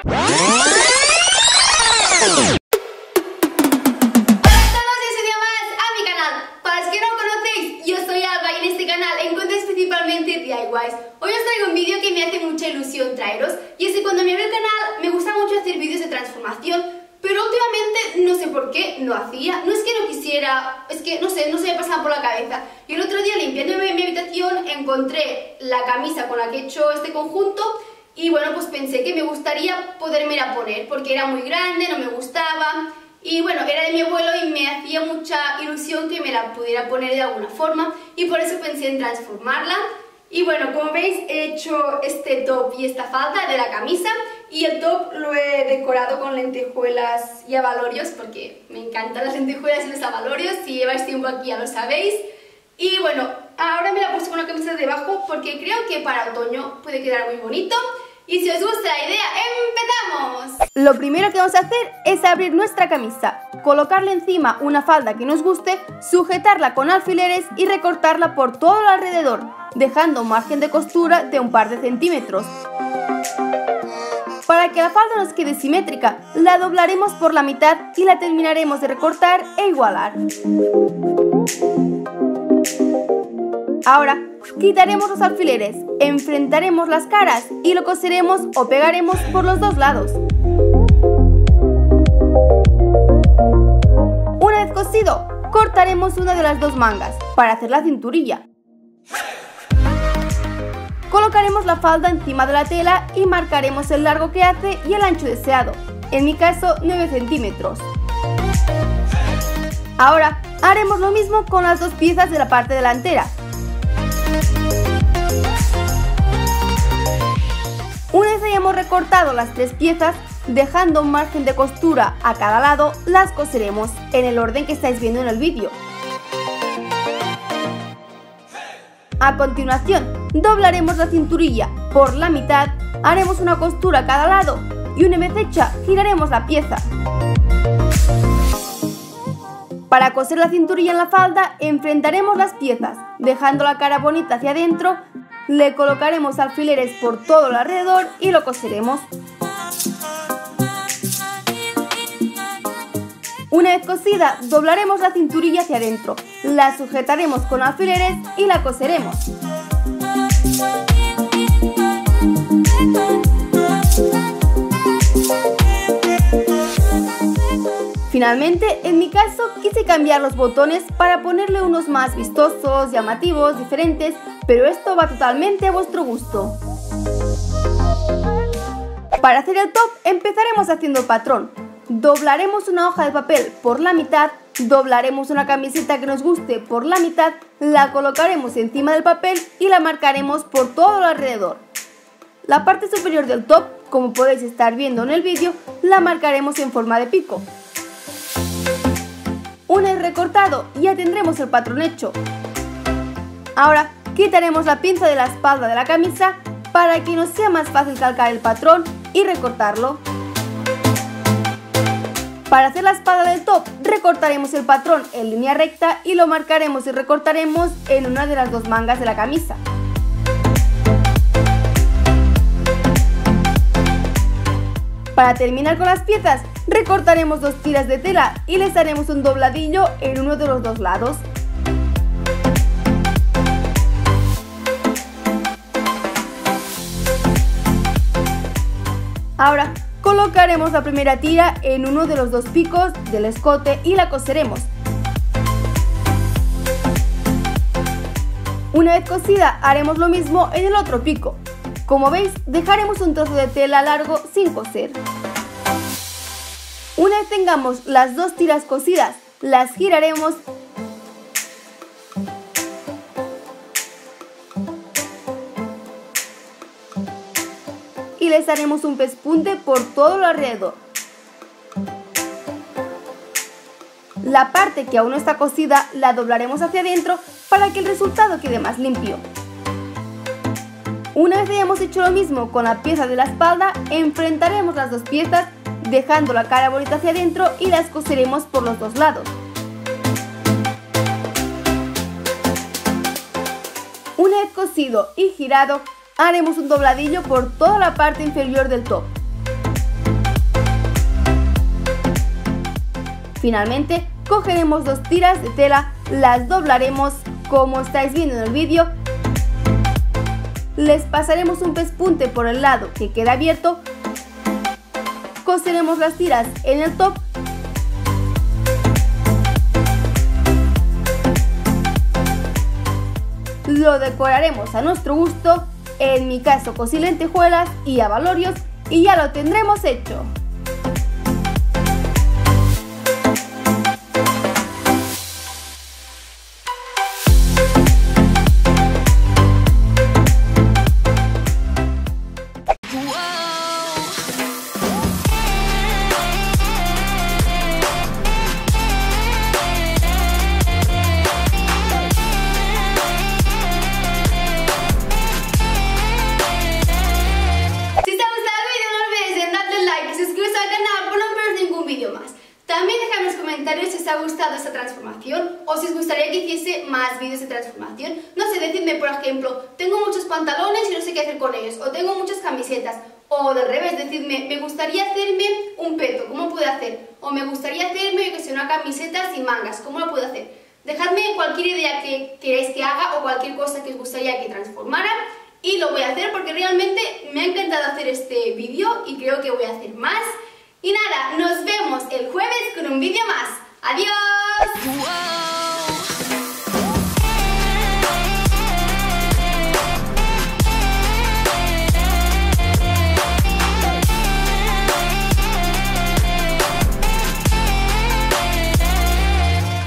DIYs. Hoy os traigo un vídeo que me hace mucha ilusión traeros, y es que cuando me abrí el canal me gusta mucho hacer vídeos de transformación, pero últimamente no sé por qué no hacía. No es que no quisiera, es que no sé, no se me pasaba por la cabeza. Y el otro día, limpiando mi habitación, encontré la camisa con la que he hecho este conjunto y bueno, pues pensé que me gustaría podérmela poner porque era muy grande, no me gustaba. Y bueno, era de mi abuelo y me hacía mucha ilusión que me la pudiera poner de alguna forma, y por eso pensé en transformarla. Y bueno, como veis, he hecho este top y esta falda de la camisa, y el top lo he decorado con lentejuelas y abalorios porque me encantan las lentejuelas y los abalorios. Si lleváis tiempo aquí ya lo sabéis. Y bueno, ahora me la puse con una camisa debajo porque creo que para otoño puede quedar muy bonito. Y si os gusta la idea, ¡empezamos! Lo primero que vamos a hacer es abrir nuestra camisa, colocarle encima una falda que nos guste, sujetarla con alfileres y recortarla por todo el alrededor, dejando un margen de costura de un par de centímetros. Para que la falda nos quede simétrica, la doblaremos por la mitad y la terminaremos de recortar e igualar. Ahora, quitaremos los alfileres, enfrentaremos las caras y lo coseremos o pegaremos por los dos lados. Una vez cosido, cortaremos una de las dos mangas para hacer la cinturilla. Colocaremos la falda encima de la tela y marcaremos el largo que hace y el ancho deseado, en mi caso 9 centímetros. Ahora, haremos lo mismo con las dos piezas de la parte delantera. Una vez hayamos recortado las tres piezas, dejando un margen de costura a cada lado, las coseremos en el orden que estáis viendo en el vídeo. A continuación, doblaremos la cinturilla por la mitad, haremos una costura a cada lado y una vez hecha, giraremos la pieza. Para coser la cinturilla en la falda, enfrentaremos las piezas, dejando la cara bonita hacia adentro, le colocaremos alfileres por todo el alrededor y lo coseremos. Una vez cosida, doblaremos la cinturilla hacia adentro, la sujetaremos con alfileres y la coseremos. Finalmente, en mi caso, quise cambiar los botones para ponerle unos más vistosos, llamativos, diferentes, pero esto va totalmente a vuestro gusto. Para hacer el top, empezaremos haciendo el patrón. Doblaremos una hoja de papel por la mitad, doblaremos una camiseta que nos guste por la mitad, la colocaremos encima del papel y la marcaremos por todo el alrededor. La parte superior del top, como podéis estar viendo en el vídeo, la marcaremos en forma de pico. Una vez recortado, ya tendremos el patrón hecho. Ahora quitaremos la pinza de la espalda de la camisa para que nos sea más fácil calcar el patrón y recortarlo. Para hacer la espalda del top, recortaremos el patrón en línea recta y lo marcaremos y recortaremos en una de las dos mangas de la camisa. Para terminar con las piezas, recortaremos dos tiras de tela y les haremos un dobladillo en uno de los dos lados. Ahora, colocaremos la primera tira en uno de los dos picos del escote y la coseremos. Una vez cosida, haremos lo mismo en el otro pico. Como veis, dejaremos un trozo de tela largo sin coser. Una vez tengamos las dos tiras cosidas, las giraremos y les haremos un pespunte por todo lo alrededor. La parte que aún no está cosida la doblaremos hacia adentro para que el resultado quede más limpio. Una vez hayamos hecho lo mismo con la pieza de la espalda, enfrentaremos las dos piezas dejando la cara bonita hacia adentro y las coseremos por los dos lados. Una vez cosido y girado, haremos un dobladillo por toda la parte inferior del top. Finalmente, cogeremos 2 tiras de tela, las doblaremos como estáis viendo en el vídeo, les pasaremos un pespunte por el lado que queda abierto, coseremos las tiras en el top lo decoraremos a nuestro gusto, en mi caso cosí lentejuelas y abalorios y ya lo tendremos hecho. También dejadme en los comentarios si os ha gustado esta transformación o si os gustaría que hiciese más vídeos de transformación. No sé, decidme, por ejemplo, tengo muchos pantalones y no sé qué hacer con ellos, o tengo muchas camisetas, o del revés, decidme, me gustaría hacerme un peto, ¿cómo puedo hacer? O me gustaría hacerme, yo que sé, una camiseta sin mangas, ¿cómo lo puedo hacer? Dejadme cualquier idea que queráis que haga o cualquier cosa que os gustaría que transformara y lo voy a hacer porque realmente me ha encantado hacer este vídeo y creo que voy a hacer más. Y nada, nos vemos el jueves con un vídeo más. ¡Adiós!